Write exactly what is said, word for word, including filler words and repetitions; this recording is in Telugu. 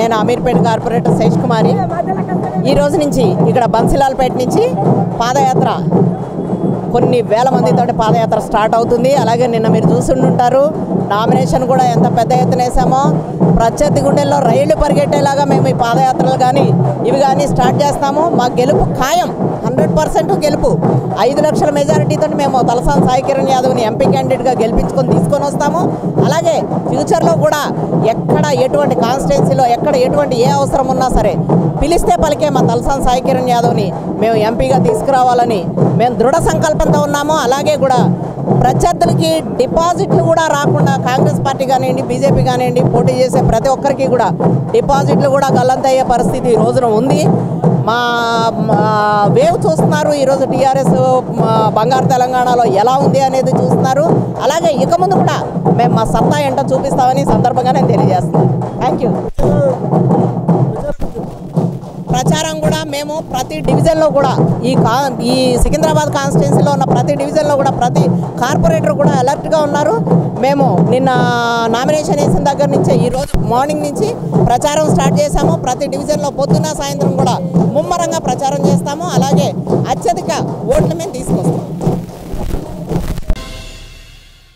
నేను అమీర్పేట్ కార్పొరేటర్ శేషుకుమారి. ఈ రోజు నుంచి ఇక్కడ బన్సిలాల్పేట నుంచి పాదయాత్ర కొన్ని వేల మందితో పాదయాత్ర స్టార్ట్ అవుతుంది. అలాగే నిన్న మీరు చూస్తుంటారు నామినేషన్ కూడా ఎంత పెద్ద ఎత్తున వేసామో. ప్రత్యర్థి గుండెల్లో రైళ్లు పరిగెట్టేలాగా మేము ఈ పాదయాత్రలు కానీ ఇవి కానీ స్టార్ట్ చేస్తాము. మా గెలుపు ఖాయం, హండ్రెడ్ పర్సెంట్ గెలుపు. ఐదు లక్షల మెజారిటీతో మేము తలసాని సాయి కిరణ్ యాదవ్ని ఎంపీ క్యాండిడేట్గా గెలిపించుకొని తీసుకొని వస్తాము. అలాగే ఫ్యూచర్లో కూడా ఎక్కడ ఎటువంటి కాన్స్టిట్యున్సీలో ఎక్కడ ఎటువంటి ఏ అవసరం ఉన్నా సరే పిలిస్తే పలికే మా తలసాని సాయి కిరణ్ యాదవ్ని మేము ఎంపీగా తీసుకురావాలని మేము దృఢ సంకల్పంతో ఉన్నాము. అలాగే కూడా ప్రత్యర్థులకి డిపాజిట్లు కూడా రాకుండా కాంగ్రెస్ పార్టీ కానివ్వండి, బీజేపీ కానివ్వండి, పోటీ చేసే ప్రతి ఒక్కరికి కూడా డిపాజిట్లు కూడా గల్లంతయ్యే పరిస్థితి ఈ రోజున ఉంది. మా వేవ్ చూస్తున్నారు. ఈరోజు టీఆర్ఎస్ బంగారు తెలంగాణలో ఎలా ఉంది అనేది చూస్తున్నారు. అలాగే ఇక ముందు కూడా మేము మా సత్తా ఏంటో చూపిస్తామని సందర్భంగా నేను తెలియజేస్తున్నాను. Thank you. ప్రచారం కూడా మేము ప్రతి డివిజన్లో కూడా ఈ కా ఈ సికింద్రాబాద్ కాన్స్టిట్యున్సీలో ఉన్న ప్రతి డివిజన్లో కూడా ప్రతి కార్పొరేటర్ కూడా అలర్ట్గా ఉన్నారు. మేము నిన్న నామినేషన్ వేసిన దగ్గర నుంచి ఈరోజు మార్నింగ్ నుంచి ప్రచారం స్టార్ట్ చేశాము. ప్రతి డివిజన్లో పొద్దున్న సాయంత్రం కూడా ముమ్మరంగా ప్రచారం చేస్తాము. అలాగే అత్యధిక ఓట్లు మేము తీసుకొస్తాము.